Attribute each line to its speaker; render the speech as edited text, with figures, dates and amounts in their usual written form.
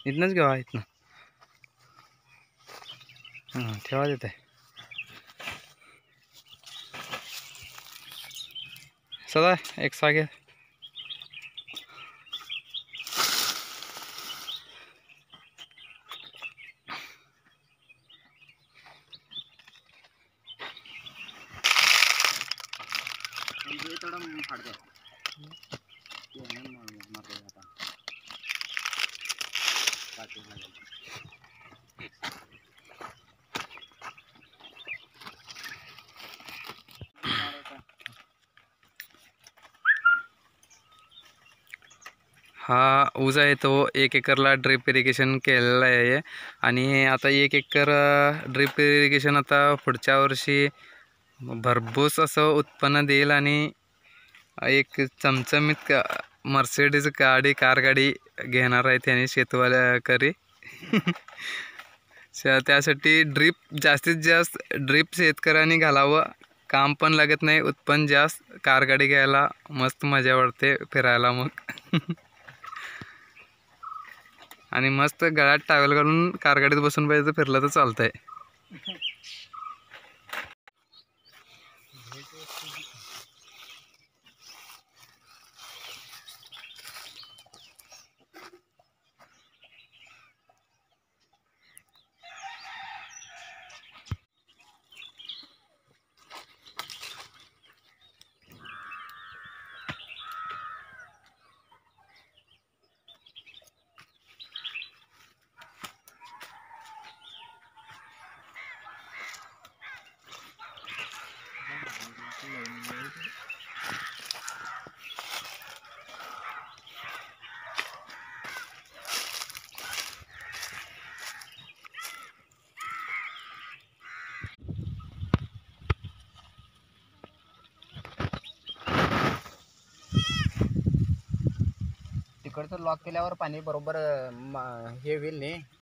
Speaker 1: इथनंच घेवा इथनं. हां ठेवा देत आहे सदा एक सागे. हा ऊस आहे तो 1 एकरला ड्रिप इरिगेशन केलेला आहे आणि आता 1 एकर ड्रिप इरिगेशन आता पुढच्या वर्षी भरपूर असं उत्पन्न देईल आणि एक चमचमीत मर्सिडीज गाडी कार गाडी घेणार आहे त्याने शेतवाल्याकरी. त्यासाठी ड्रिप जास्तीत जास्त ड्रिप शेतकऱ्यांनी घालावं. काम पण लागत नाही, उत्पन्न जास्त, कार गाडी घ्यायला मस्त मजा वाटते फिरायला मग. आणि मस्त गळ्यात टावेल घालून कार गाडीत बसून पाहिजे फिरलं तर चालतंय.
Speaker 2: तिकडचं लॉक केल्यावर पाणी बरोबर हे होईल नाही.